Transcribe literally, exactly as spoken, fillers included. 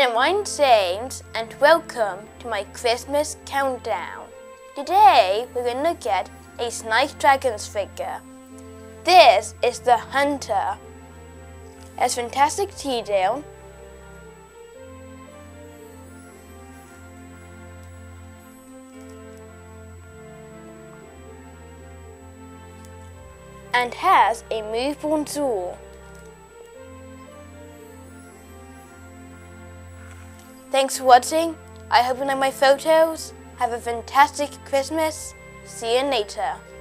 Hi, mine's James, and welcome to my Christmas countdown. Today we're going to look at a Schlech Dragons figure. This is the Hunter. It has fantastic detail, and has a movable tool. Thanks for watching. I hope you like my photos. Have a fantastic Christmas. See you later.